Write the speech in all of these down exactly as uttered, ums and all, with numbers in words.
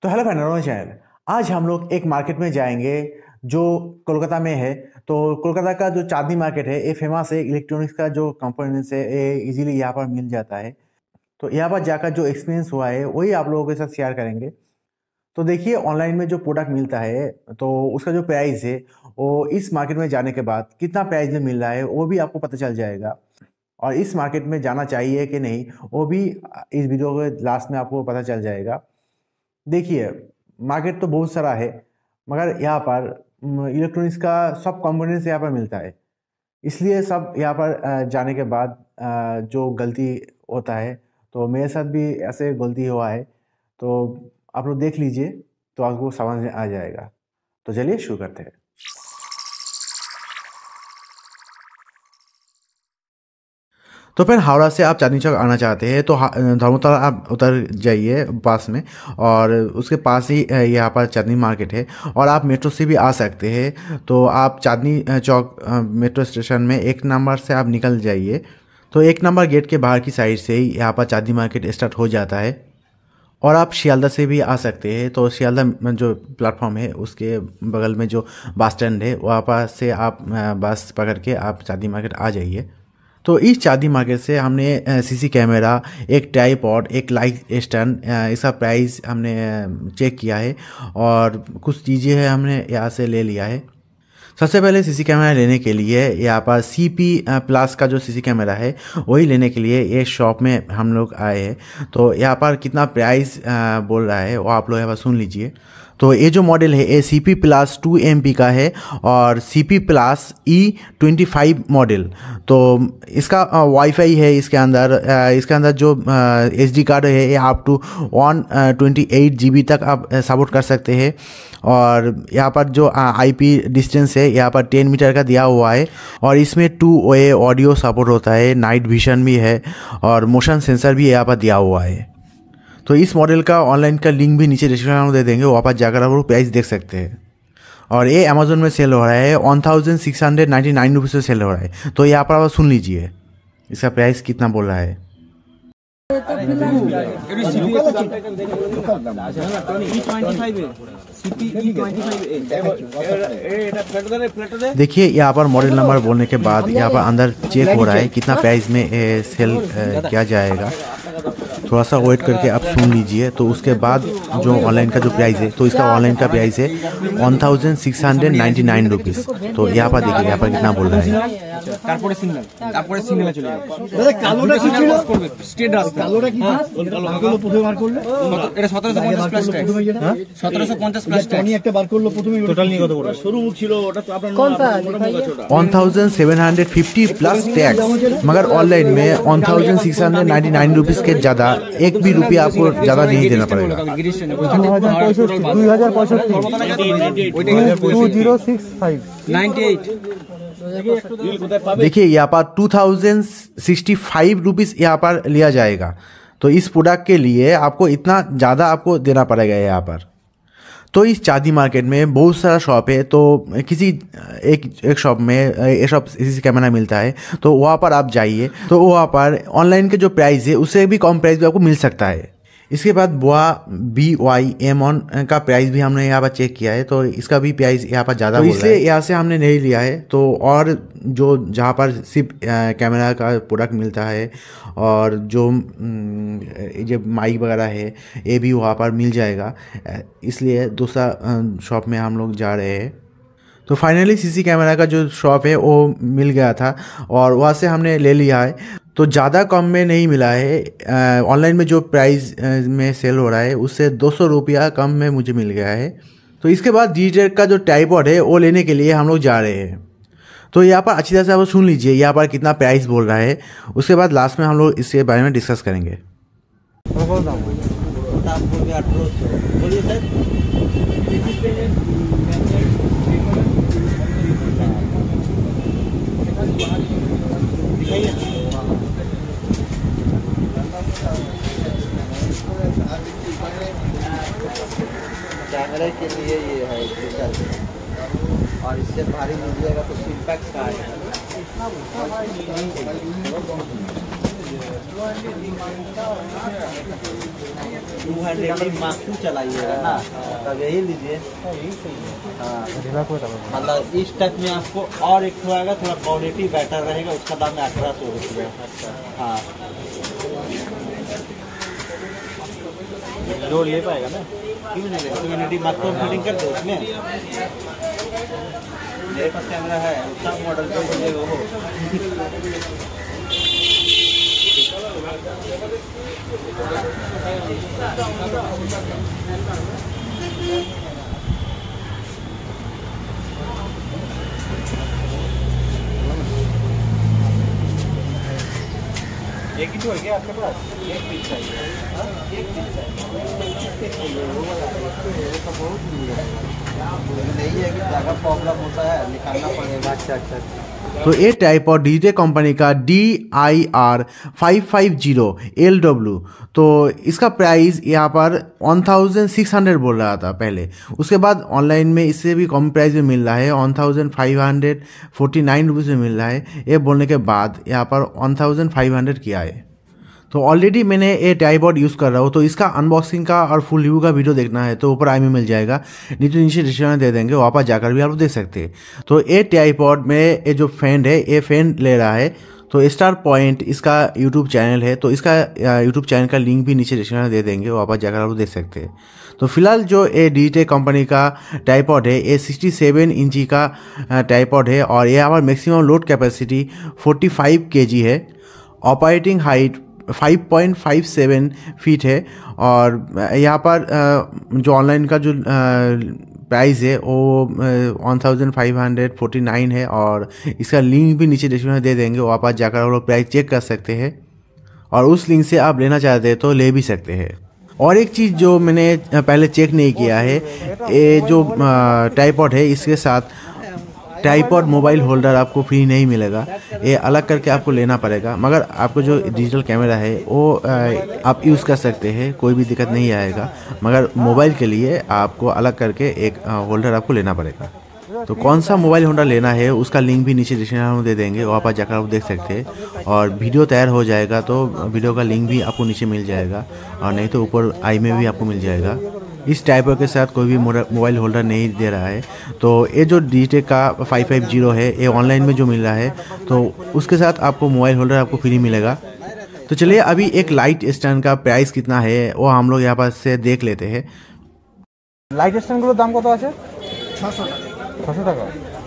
तो hello friend channel. आज हम लोग एक मार्केट में जाएंगे जो कोलकाता में है। तो कोलकाता का जो चांदनी मार्केट है ये फेमस है, इलेक्ट्रॉनिक्स का जो कंपोनेंट्स है ये इजीली यहाँ पर मिल जाता है। तो यहाँ पर जाकर जो एक्सपीरियंस हुआ है वही आप लोगों के साथ शेयर करेंगे। तो देखिए, ऑनलाइन में जो प्रोडक्ट मिलता है तो उसका जो प्राइस है वो इस मार्केट में जाने के बाद कितना प्राइस में मिल रहा है वो भी आपको पता चल जाएगा। और इस मार्केट में जाना चाहिए कि नहीं वो भी इस वीडियो के लास्ट में आपको पता चल जाएगा। देखिए, मार्केट तो बहुत सारा है मगर यहाँ पर इलेक्ट्रॉनिक्स का सब कंपोनेंट्स यहाँ पर मिलता है। इसलिए सब यहाँ पर अ, जाने के बाद अ, जो गलती होता है, तो मेरे साथ भी ऐसे गलती हुआ है। तो आप लोग देख लीजिए तो आपको समझ में आ जाएगा। तो चलिए शुरू करते हैं। तो फिर हावड़ा से आप चांदनी चौक आना चाहते हैं तो धर्मतला आप उतर जाइए पास में, और उसके पास ही अ, यहाँ पर चांदनी मार्केट है। और आप मेट्रो से भी आ सकते हैं। तो आप चांदनी अ, चौक अ, मेट्रो स्टेशन में एक नंबर से आप निकल जाइए। तो एक नंबर गेट के बाहर की साइड से ही यहाँ पर चांदनी मार्केट स्टार्ट हो जाता है। और आप शियालदा से भी आ सकते हैं। तो शियालदा में जो प्लेटफॉर्म है उसके बगल में जो बस स्टैंड है वहाँ पर से आप अ, बस पकड़ के आप चांदनी मार्केट आ जाइए। तो इस चांदनी मार्केट से हमने सीसी कैमरा, एक ट्राइपॉड, एक लाइट स्टैंड, इसका प्राइस हमने चेक किया है और कुछ चीज़ें हैं हमने यहाँ से ले लिया है। सबसे पहले सीसी कैमरा लेने के लिए यहाँ पर सी पी प्लस का जो सीसी कैमरा है वही लेने के लिए ये शॉप में हम लोग आए हैं। तो यहाँ पर कितना प्राइस बोल रहा है वो आप लोग यहाँ पर सुन लीजिए। तो ये जो मॉडल है ये C P plus two M P का है और C P plus E twenty five model. तो इसका वाईफाई है इसके अंदर। इसके अंदर जो एस डी कार्ड है ये आप two one twenty eight G B तक आप सपोर्ट कर सकते हैं। और यहाँ पर जो आईपी डिस्टेंस है यहाँ पर टेन मीटर का दिया हुआ है। और इसमें टू वे ऑडियो सपोर्ट होता है, नाइट विजन भी है और मोशन सेंसर भी यहाँ पर दिया हुआ है। तो इस मॉडल का ऑनलाइन का लिंक भी नीचे डिस्क्रिप्शन में दे देंगे, वहाँ पर जाकर आप लोग प्राइस देख सकते हैं। और ये अमेजोन में सेल हो रहा है one thousand six hundred ninety nine rupees में सेल हो रहा है। तो यहाँ पर आप सुन लीजिए इसका प्राइस कितना बोल रहा है। देखिए, यहाँ पर मॉडल नंबर बोलने के बाद यहाँ पर अंदर चेक हो रहा है कितना प्राइस में ए, सेल ए, किया जाएगा। थोड़ा सा वेट करके आप सुन लीजिए। तो उसके बाद जो ऑनलाइन का जो प्राइस है तो इसका ऑनलाइन का प्राइस है one thousand six hundred ninety nine rupees. तो यहाँ पर देखिए यहाँ पर कितना बोल रहा है। তারপরে সিঙ্গেল তারপরে সিঙ্গেলে চলে যাবে। দাদা কালোটা কি ছিল? স্ট্রেট রাস্তা। কালোটা কি? কালো প্রথমে বার করলে এটা সতেরোশো পঞ্চাশ প্লাস ট্যাক্স। হ্যাঁ সতেরোশো পঞ্চাশ প্লাস ট্যাক্স। টনি একটা বার করলো প্রথমে। টোটাল নিয়ে কত পড়বে? সরু মুখ ছিল ওটা তো আপনার কোনটা ছোটা one thousand seven hundred fifty plus tax. मगर ऑनलाइन में one thousand six hundred ninety nine rupees के ज़्यादा एक भी रुपया आपको ज़्यादा नहीं देना पड़ेगा। দুই হাজার পঁয়ষট্টি two zero six five ninety eight. देखिए यहाँ पर two thousand sixty five rupees यहाँ पर लिया जाएगा। तो इस प्रोडक्ट के लिए आपको इतना ज़्यादा आपको देना पड़ेगा यहाँ पर। तो इस चांदनी मार्केट में बहुत सारा शॉप है। तो किसी एक एक शॉप में एक शॉप सीसी कैमरा मिलता है तो वहाँ पर आप जाइए। तो वहाँ पर ऑनलाइन के जो प्राइस है उससे भी कम प्राइस भी आपको मिल सकता है। इसके बाद बुआ बी वाई एम ऑन का प्राइस भी हमने यहाँ पर चेक किया है। तो इसका भी प्राइस यहाँ पर ज़्यादा, तो इसलिए यहाँ से हमने नहीं लिया है। तो और जो जहाँ पर सिर्फ कैमरा का प्रोडक्ट मिलता है और जो जो माइक वगैरह है ये भी वहाँ पर मिल जाएगा, इसलिए दूसरा शॉप में हम लोग जा रहे हैं। तो फाइनली सीसी कैमरा का जो शॉप है वो मिल गया था और वहाँ से हमने ले लिया है। तो ज़्यादा कम में नहीं मिला है। ऑनलाइन में जो प्राइस में सेल हो रहा है उससे दो सौ रुपया कम में मुझे मिल गया है। तो इसके बाद डिजिटेक का जो ट्राइपॉड है वो लेने के लिए हम लोग जा रहे हैं। तो यहाँ पर अच्छी तरह से आप सुन लीजिए यहाँ पर कितना प्राइस बोल रहा है। उसके बाद लास्ट में हम लोग इसके बारे में डिस्कस करेंगे। कैमरे के लिए ये है और इससे भारी लीजिएगा तो सिम्पैक्स का आएगा। टू हंड्रेड मार्क टू चलाइएगा ना, तब यही लीजिए। हाँ, मतलब इस टाइप में आपको और एक थोड़ा आएगा, थोड़ा क्वालिटी बेटर रहेगा, उसका दाम है अठारह सौ रुपये। हाँ, जोड़ ले पाएगा ना, क्यों नहीं लेगा? Two hundred mark two fitting कर दो उसमें। मेरे पास कैमरा है, सब मॉडल पे बोलिएगा वो। एक ही तो है क्या आपके पास? एक पीस चाहिए, एक पीस चाहिए। नहीं है कि ज़्यादा प्रॉब्लम होता है, निकालना पड़ेगा। अच्छा अच्छा। तो ये ट्राइपॉड डिजिटेक कंपनी का D I R five five zero L W, तो इसका प्राइस यहाँ पर वन थाउजेंड सिक्स हंड्रेड बोल रहा था पहले। उसके बाद ऑनलाइन में इससे भी कम प्राइस में मिल रहा है, one thousand five hundred forty nine rupees में मिल रहा है। ये बोलने के बाद यहाँ पर वन थाउजेंड फाइव हंड्रेड किया है। तो ऑलरेडी मैंने ये ट्राइपॉड यूज़ कर रहा हूँ, तो इसका अनबॉक्सिंग का और फुल रिव्यू का वीडियो देखना है तो ऊपर आई में मिल जाएगा, नीचे नीचे डिस्क्रिप्शन दे देंगे, वहाँ पर जाकर भी आप देख सकते हैं। तो ये ट्राइपॉड में ये जो फैन है, ये फैन ले रहा है। तो स्टार पॉइंट इसका यूट्यूब चैनल है, तो इसका यूट्यूब चैनल का लिंक भी नीचे डिस्क्रिप्शन में दे देंगे, वहाँ पर जाकर आप देख सकते हैं। तो फिलहाल जो ये डिजिटेक कंपनी का ट्राइपॉड है, ये सिक्सटी सेवन इंची का ट्राइपॉड है और यहाँ पर maximum load capacity forty five KG है। Operating height five point five seven feet है और यहाँ पर जो ऑनलाइन का जो प्राइस है वो one thousand five hundred forty nine है और इसका लिंक भी नीचे डिस्क्रिप्शन में दे देंगे, वहाँ पर जाकर आप लोग प्राइस चेक कर सकते हैं और उस लिंक से आप लेना चाहते हैं तो ले भी सकते हैं। और एक चीज़ जो मैंने पहले चेक नहीं किया है, ये जो ट्राइपॉड है इसके साथ ट्राइपॉड मोबाइल होल्डर आपको फ्री नहीं मिलेगा, ये अलग करके आपको लेना पड़ेगा। मगर आपको जो डिजिटल कैमरा है वो आप यूज़ कर सकते हैं, कोई भी दिक्कत नहीं आएगा। मगर मोबाइल के लिए आपको अलग करके एक होल्डर आपको लेना पड़ेगा। तो कौन सा मोबाइल होल्डर लेना है उसका लिंक भी नीचे डिस्क्रिप्शन में दे देंगे, वहाँ पर जाकर आप देख सकते हैं। और वीडियो तैयार हो जाएगा तो वीडियो का लिंक भी आपको नीचे मिल जाएगा और नहीं तो ऊपर आई में भी आपको मिल जाएगा। इस ट्राइपॉड के साथ कोई भी मोबाइल होल्डर नहीं दे रहा है। तो ये जो डिजिटेक का फाइव फाइव जीरो है, ये ऑनलाइन में जो मिल रहा है तो उसके साथ आपको मोबाइल होल्डर आपको फ्री मिलेगा। तो चलिए अभी एक लाइट स्टैंड का प्राइस कितना है वो हम लोग यहाँ पर से देख लेते हैं। লাইট স্ট্যান্ডগুলোর দাম কত আছে? ছশো টাকা। ছশো টাকা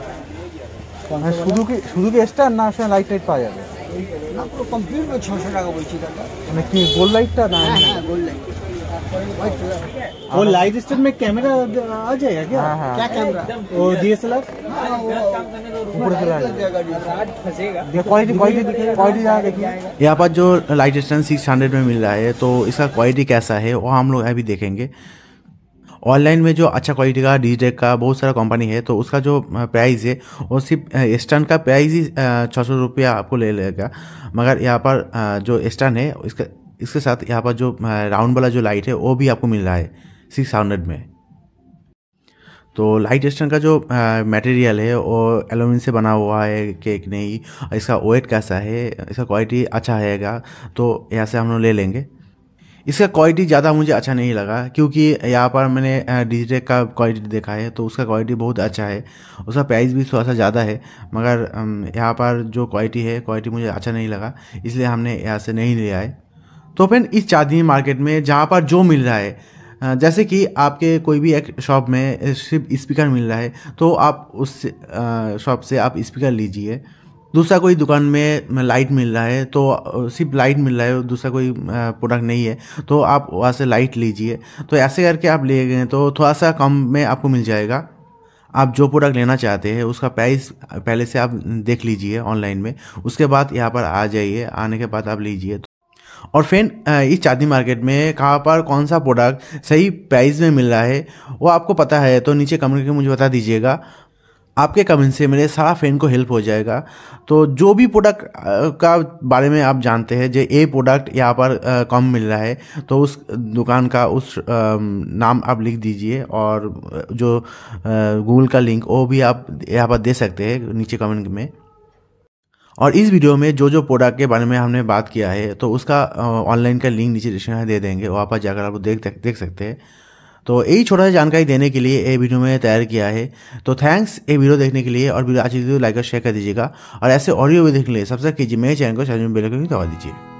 মানে শুধু কি শুধু কি স্ট্যান্ড না আসলে লাইট টাইট পাওয়া যাবে? না, পুরো কমপ্লিট ছশো টাকা বলছি দাদা। মানে কি গোল লাইটটা না? হ্যাঁ, গোল লাইট। वो लाइट स्टैंड में कैमरा आ जाएगा क्या? हाँ, हाँ। क्या कैमरा? वो डीएसएलआर ऊपर से लाइट क्वालिटी क्वालिटी क्वालिटी देखिए। यहाँ पर जो लाइट स्टैंड सिक्स हंड्रेड में मिल रहा है तो इसका क्वालिटी कैसा है वो हम लोग अभी देखेंगे। ऑनलाइन में जो अच्छा क्वालिटी का डिजिटेक का बहुत सारा कंपनी है तो उसका जो प्राइस है वो सिर्फ स्टैंड का प्राइस ही छः सौ रुपया आपको ले लेगा। मगर यहाँ पर जो स्टैंड है इसका इसके साथ यहाँ पर जो राउंड वाला जो लाइट है वो भी आपको मिल रहा है सिक्स हंड्रेड में। तो लाइट स्टैंड का जो मटेरियल है वो एल्यूमिनियम से बना हुआ है कि नहीं, इसका वेट कैसा है, इसका क्वालिटी अच्छा रहेगा तो यहाँ से हम लोग ले लेंगे। इसका क्वालिटी ज़्यादा मुझे अच्छा नहीं लगा क्योंकि यहाँ पर मैंने डिजिटेक का क्वालिटी देखा है तो उसका क्वालिटी बहुत अच्छा है, उसका प्राइस भी थोड़ा सा ज़्यादा है। मगर यहाँ पर जो क्वालिटी है क्वालिटी मुझे अच्छा नहीं लगा, इसलिए हमने यहाँ से नहीं लिया है। तो फ्रेंड इस चांदनी मार्केट में जहाँ पर जो मिल रहा है, जैसे कि आपके कोई भी एक शॉप में सिर्फ स्पीकर मिल रहा है तो आप उस शॉप से आप स्पीकर लीजिए। दूसरा कोई दुकान में लाइट मिल रहा है तो सिर्फ लाइट मिल रहा है, दूसरा कोई प्रोडक्ट नहीं है तो आप वहाँ से लाइट लीजिए। तो ऐसे करके आप ले गए तो थोड़ा सा कम में आपको मिल जाएगा। आप जो प्रोडक्ट लेना चाहते हैं उसका प्राइस पहले से आप देख लीजिए ऑनलाइन में, उसके बाद यहाँ पर आ जाइए, आने के बाद आप लीजिए। और फ्रेंड इस चांदनी मार्केट में कहाँ पर कौन सा प्रोडक्ट सही प्राइस में मिल रहा है वो आपको पता है तो नीचे कमेंट करके मुझे बता दीजिएगा। आपके कमेंट से मेरे सारा फ्रेंड को हेल्प हो जाएगा। तो जो भी प्रोडक्ट का बारे में आप जानते हैं जो ये प्रोडक्ट यहाँ पर कम मिल रहा है तो उस दुकान का उस नाम आप लिख दीजिए और जो गूगल का लिंक वो भी आप यहाँ पर दे सकते हैं नीचे कमेंट में। और इस वीडियो में जो जो प्रोडक्ट के बारे में हमने बात किया है तो उसका ऑनलाइन का लिंक नीचे डिस्क्रिप्शन में दे देंगे, वहाँ पर जाकर आप देख देख सकते हैं। तो यही छोटा सा जानकारी देने के लिए ये वीडियो में तैयार किया है। तो थैंक्स ये वीडियो देखने के लिए, और वीडियो अच्छी वीडियो लाइक और शेयर कर दीजिएगा, और ऐसे ऑडियो वीडियो देखने के लिए सब्सक्राइब कीजिए मेरे चैनल को, चैनल में बेल आइकन दबा दीजिए।